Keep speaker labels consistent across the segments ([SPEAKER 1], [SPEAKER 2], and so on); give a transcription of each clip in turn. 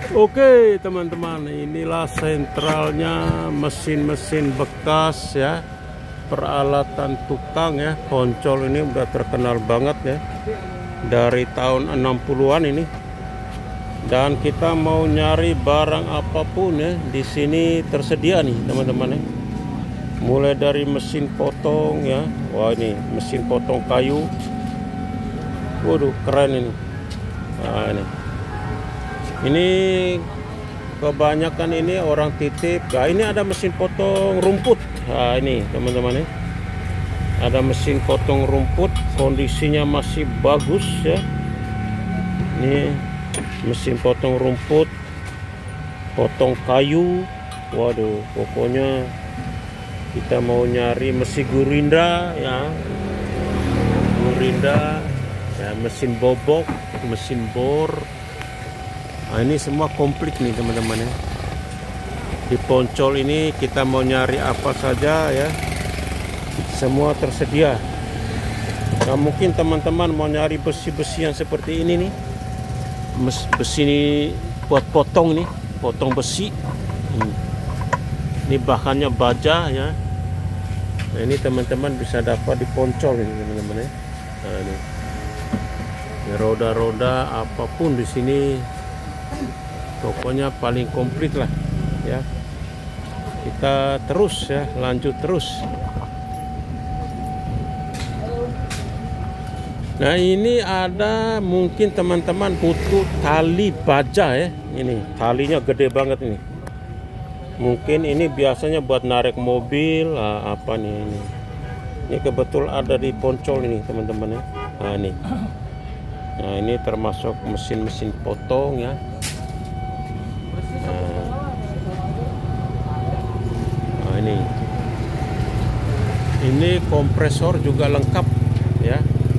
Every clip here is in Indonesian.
[SPEAKER 1] Oke teman-teman, inilah sentralnya mesin-mesin bekas ya, peralatan tukang ya. Poncol ini udah terkenal banget ya, dari tahun 60-an ini. Dan kita mau nyari barang apapun ya, di sini tersedia nih teman-teman ya. Mulai dari mesin potong ya, wah ini mesin potong kayu, waduh keren ini. Nah ini kebanyakan ini orang titip. Nah ini ada mesin potong rumput. Nah ini teman-teman ya, ada mesin potong rumput, kondisinya masih bagus ya. Ini mesin potong rumput, potong kayu. Waduh, pokoknya kita mau nyari mesin gurinda ya, gurinda ya, mesin bobok, mesin bor. Nah ini semua komplit nih teman-teman ya. Di Poncol ini kita mau nyari apa saja ya, semua tersedia. Nah mungkin teman-teman mau nyari besi-besi yang seperti ini nih, besi ini buat potong nih, potong besi. Ini bahannya baja ya. Nah ini teman-teman bisa dapat di Poncol ini teman-teman ya. Nah ini roda-roda apapun di sini, pokoknya paling komplit lah ya. Kita terus ya, lanjut terus. Nah ini ada mungkin teman-teman butuh tali baja ya. Ini talinya gede banget ini. Mungkin ini biasanya buat narik mobil. Nah, apa nih ini? Ini kebetul ada di Poncol ini teman-teman ya. Nah ini. Nah ini termasuk mesin-mesin potong ya. Nah ini kompresor juga lengkap ya.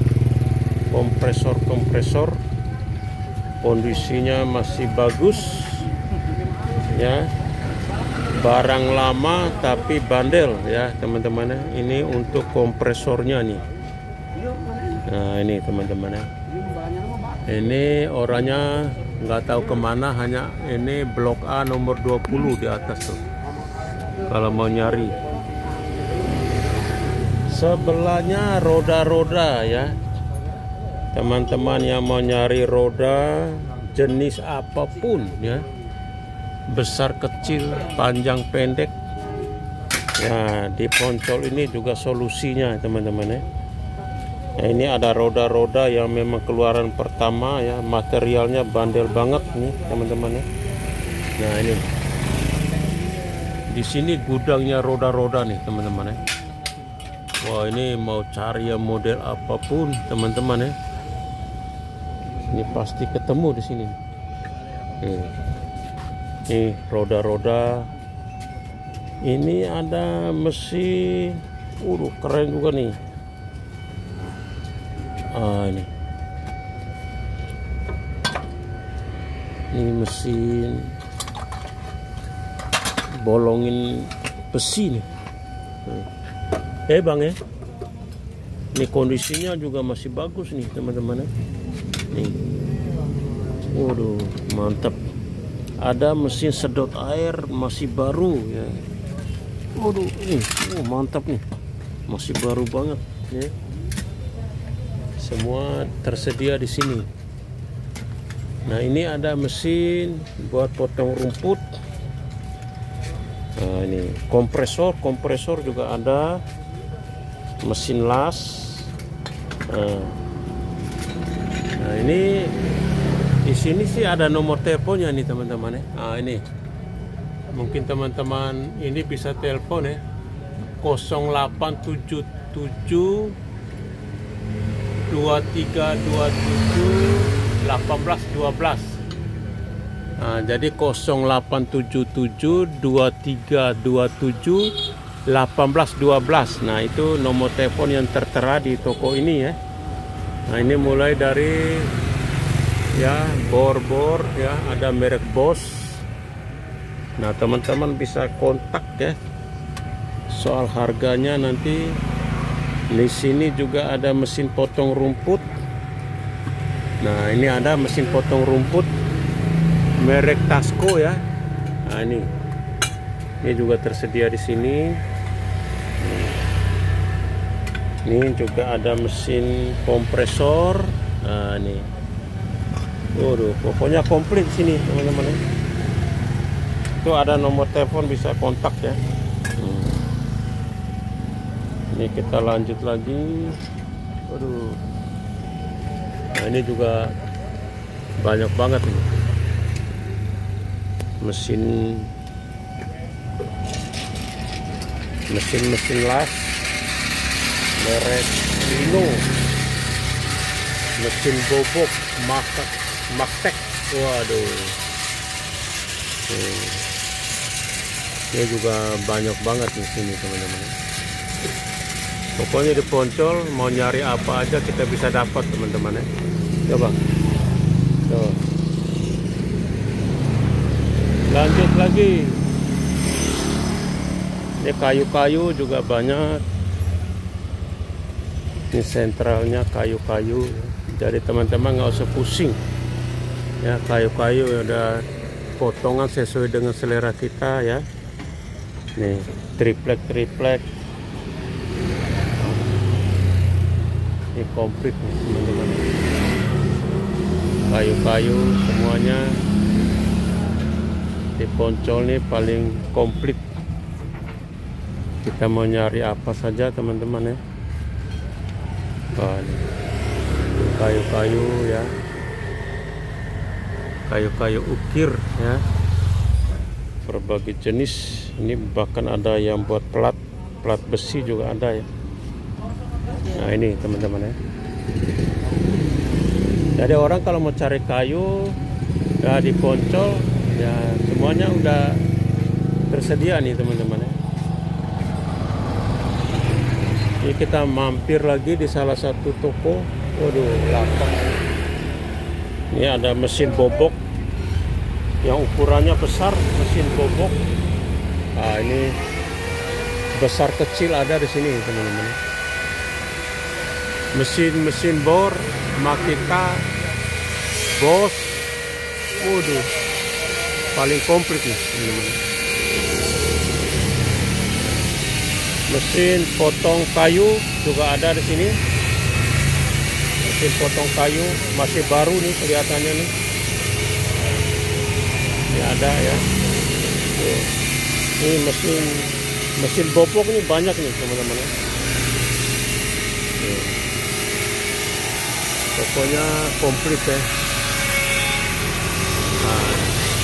[SPEAKER 1] Kompresor kondisinya masih bagus ya. Barang lama tapi bandel ya teman-teman. Ini untuk kompresornya nih. Nah ini teman-teman ya. Ini orangnya nggak tahu kemana, hanya ini blok A nomor 20 di atas tuh kalau mau nyari. Sebelahnya roda-roda ya, teman-teman yang mau nyari roda jenis apapun ya, besar kecil, panjang pendek ya, di Poncol ini juga solusinya teman-teman ya. Nah ini ada roda-roda yang memang keluaran pertama ya, materialnya bandel banget nih teman-teman ya. Nah ini di sini gudangnya roda-roda nih teman-teman ya. Wah ini mau cari yang model apapun teman-teman ya, ini pasti ketemu di sini. Nih roda-roda. Ini ada mesin, keren juga nih. Ini mesin bolongin besi nih. Bang ya, ini kondisinya juga masih bagus nih teman-teman ya. Nih, waduh mantap. Ada mesin sedot air masih baru ya. Waduh, mantap nih, masih baru banget ya. Semua tersedia di sini. Nah ini ada mesin buat potong rumput. Nah ini kompresor juga ada, mesin las. Nah ini di sini sih ada nomor teleponnya nih teman-teman ya. Nah ini mungkin teman-teman ini bisa telepon ya, 0877 2327 1812. Nah, jadi 0877 2327 1812. Nah itu nomor telepon yang tertera di toko ini ya. Nah ini mulai dari ya bor-bor ya, ada merek Bosch. Nah teman-teman bisa kontak ya, soal harganya nanti. Di sini juga ada mesin potong rumput. Nah ini ada mesin potong rumput merek Tasco ya. Nah, ini juga tersedia di sini. Ini juga ada mesin kompresor. Nah, ini. Waduh, pokoknya komplit sini teman-teman. Itu ada nomor telepon, bisa kontak ya. Ini kita lanjut lagi. Waduh. Nah, ini juga banyak banget nih. Mesin las merek Rino, mesin bobok Maktek. Waduh, ini juga banyak banget di sini teman-teman. Pokoknya di Poncol mau nyari apa aja kita bisa dapat teman-teman ya. Coba tuh, lanjut lagi. Ini kayu-kayu juga banyak. Ini sentralnya kayu-kayu, jadi teman-teman nggak usah pusing ya. Kayu-kayu udah potongan sesuai dengan selera kita ya. Nih triplek ini komplit nih teman-teman. Kayu-kayu semuanya di Poncol nih paling komplit. Kita mau nyari apa saja teman-teman ya. Kayu-kayu ya, kayu-kayu ukir ya, berbagai jenis. Ini bahkan ada yang buat plat besi juga ada ya. Nah ini teman-teman ya. Jadi orang kalau mau cari kayu ya di Poncol ya, semuanya udah tersedia nih teman-teman ya. Ini kita mampir lagi di salah satu toko. Waduh, lapak. Ini ada mesin bobok yang ukurannya besar, mesin bobok. Nah, ini besar kecil ada di sini teman-teman. Mesin bor, Makita, Bosch. Waduh, paling komplit nih teman-teman. Mesin potong kayu juga ada di sini. Mesin potong kayu masih baru nih kelihatannya nih. Ini ada ya. Ini mesin bobok nih banyak nih teman-teman. Pokoknya komplit ya. Nah,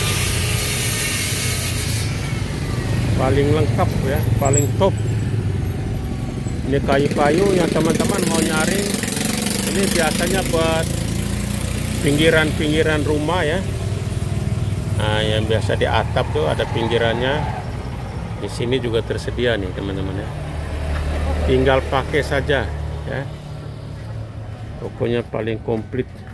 [SPEAKER 1] paling lengkap ya, paling top. Ini kayu-kayu yang teman-teman mau nyari, ini biasanya buat pinggiran rumah ya. Nah, yang biasa di atap tuh ada pinggirannya. Di sini juga tersedia nih teman-teman ya. Tinggal pakai saja ya. Pokoknya paling komplit.